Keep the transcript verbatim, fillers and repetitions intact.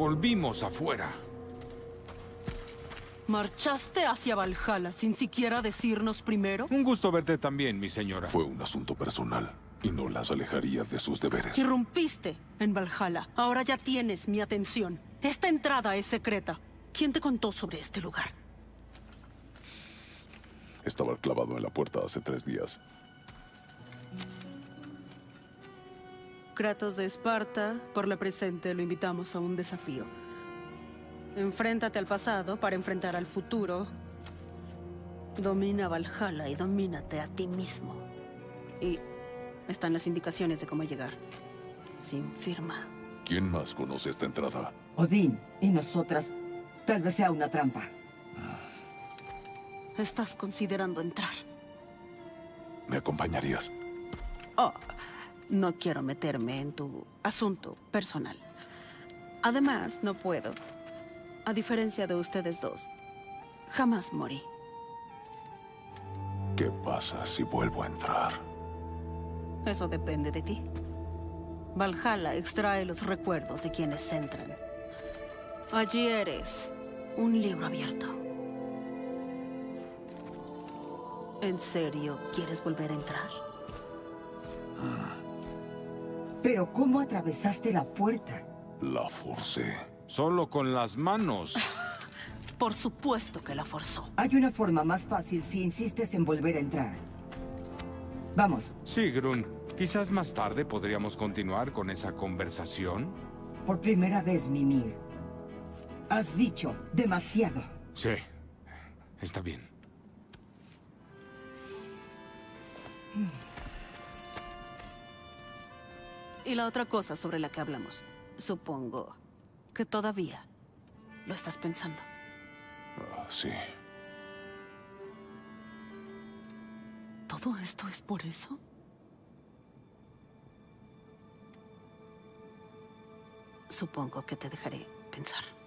volvimos afuera. ¿Marchaste hacia Valhalla sin siquiera decirnos primero? Un gusto verte también, mi señora. Fue un asunto personal y no las alejaría de sus deberes. Irrumpiste en Valhalla. Ahora ya tienes mi atención. Esta entrada es secreta. ¿Quién te contó sobre este lugar? Estaba clavado en la puerta hace tres días. Kratos de Esparta, por la presente lo invitamos a un desafío. Enfréntate al pasado para enfrentar al futuro. Domina Valhalla y domínate a ti mismo. Y están las indicaciones de cómo llegar. Sin firma. ¿Quién más conoce esta entrada? Odín y nosotras. Tal vez sea una trampa. Estás considerando entrar. ¿Me acompañarías? Oh, no quiero meterme en tu asunto personal. Además, no puedo. A diferencia de ustedes dos, jamás morí. ¿Qué pasa si vuelvo a entrar? Eso depende de ti. Valhalla extrae los recuerdos de quienes entran. Allí eres un libro abierto. ¿En serio quieres volver a entrar? Pero ¿cómo atravesaste la puerta? La forcé. Solo con las manos. Por supuesto que la forzó. Hay una forma más fácil si insistes en volver a entrar. Vamos. Sí, Grun. Quizás más tarde podríamos continuar con esa conversación. Por primera vez, Mimir. Has dicho demasiado. Sí. Está bien. Y la otra cosa sobre la que hablamos. Supongo que todavía lo estás pensando. Ah, sí. ¿Todo esto es por eso? Supongo que te dejaré pensar.